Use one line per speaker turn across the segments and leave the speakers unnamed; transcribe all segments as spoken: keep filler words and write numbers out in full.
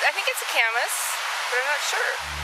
I think it's a camas, but I'm not sure.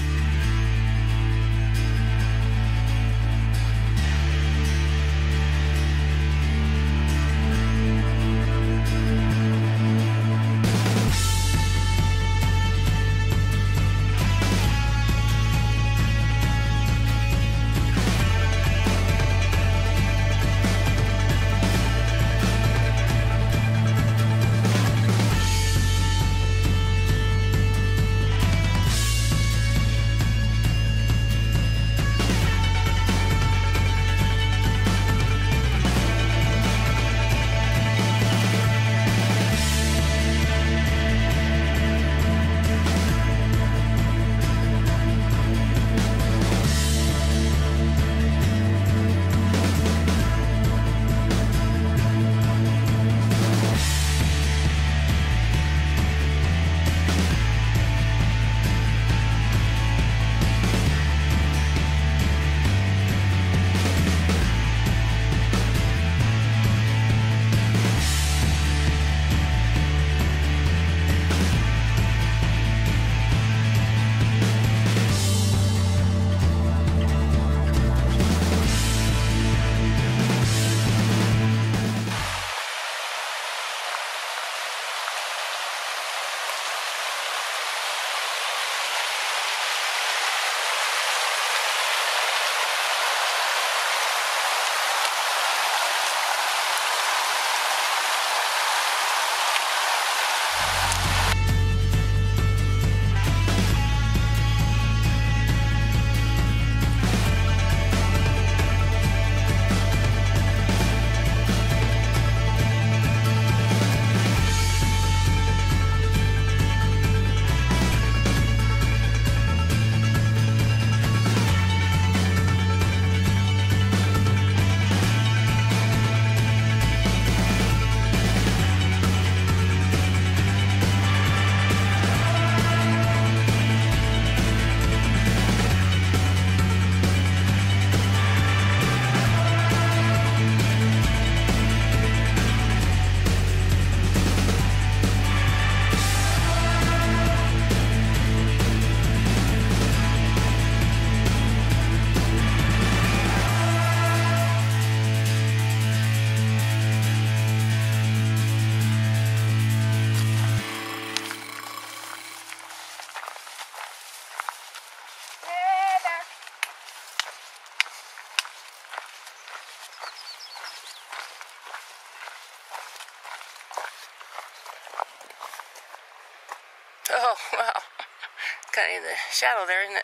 Oh, wow. Kind of in the shadow there, isn't it?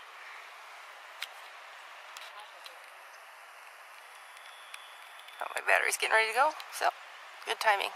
Oh, my battery's getting ready to go, so good timing.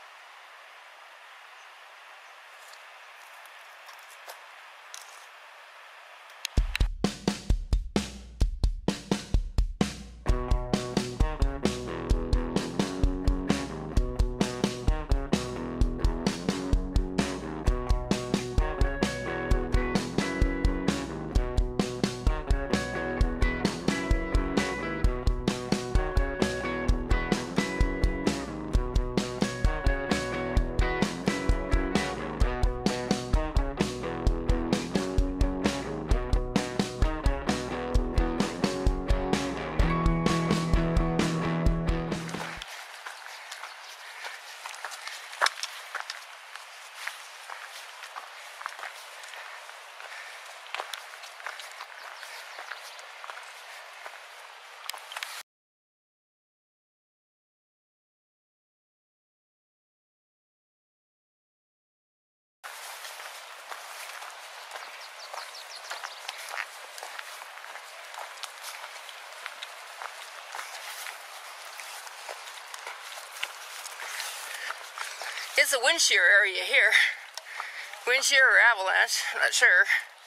It's a wind shear area here. Wind shear or avalanche, I'm not sure.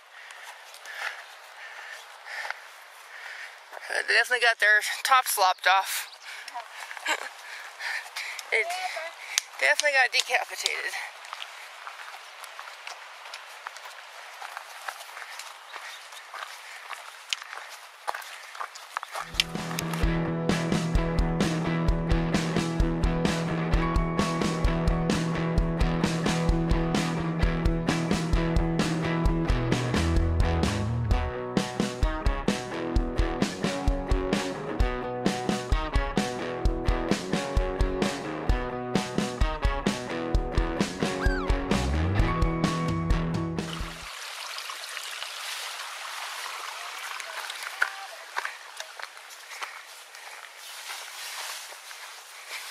Uh, they definitely got their top slopped off. It definitely got decapitated.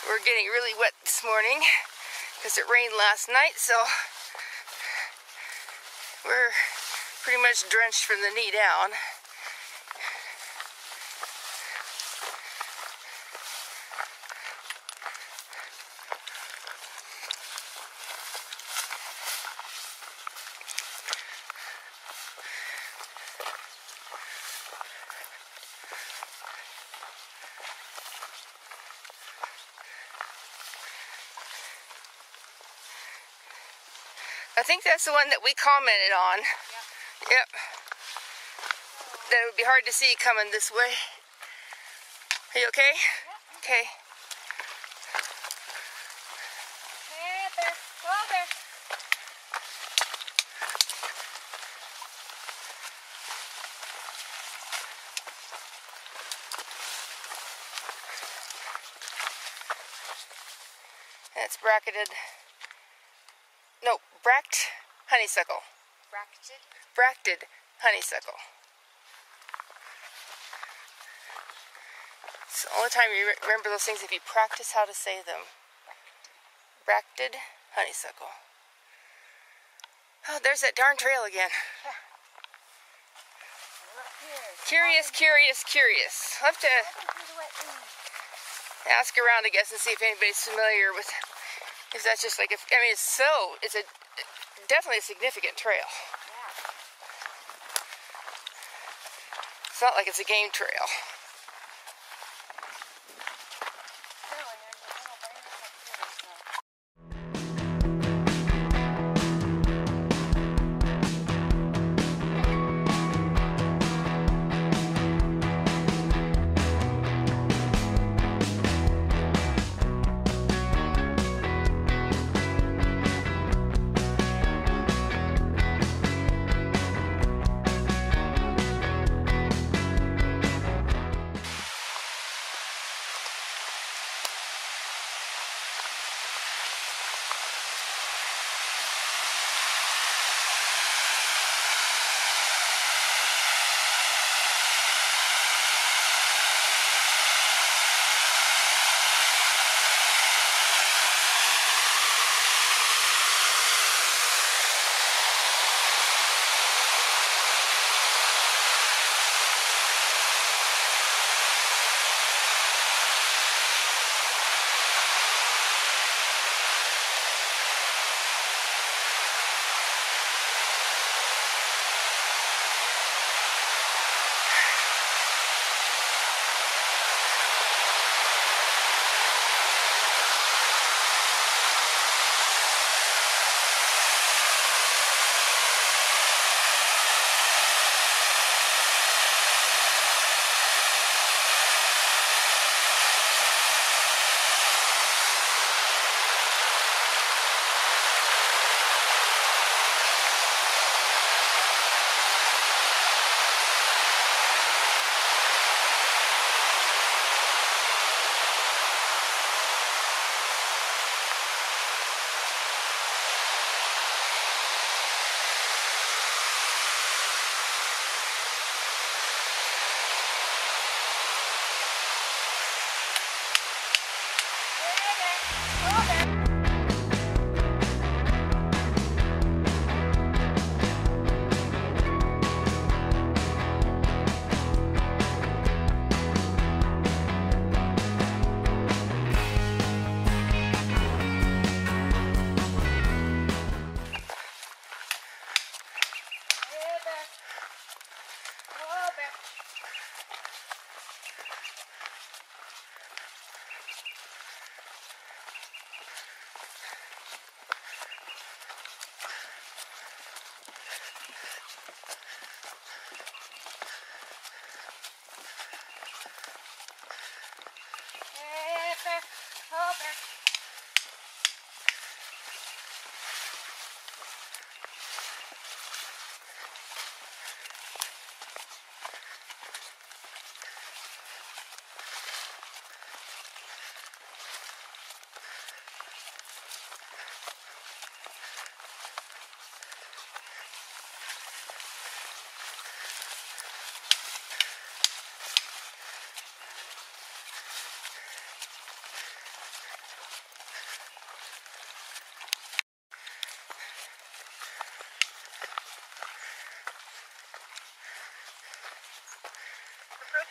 We're getting really wet this morning because it rained last night, so we're pretty much drenched from the knee down. I think that's the one that we commented on. Yep. Yep. That it would be hard to see coming this way. Are you okay?
Yep.
Okay.
Hey, up there. Go out there.
That's bracketed. No, bract honeysuckle.
Bracketed?
Bracted honeysuckle. It's the only time you re remember those things if you practice how to say them. Bracted honeysuckle. Oh, there's that darn trail again.
Yeah. Look here.
Curious, curious, curious. I'll have to ask around, I guess, and see if anybody's familiar with. If that's just like, if, I mean, it's so, it's a definitely a significant trail.
Yeah.
It's not like it's a game trail.
No, and there's a little branch up here, so.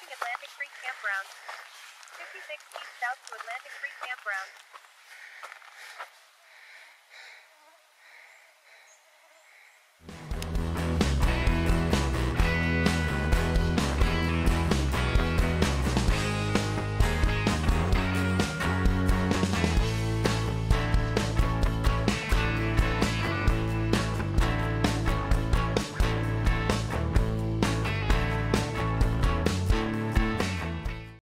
Approaching Atlantic Creek Campground. fifty-six east south to Atlantic Creek Campground.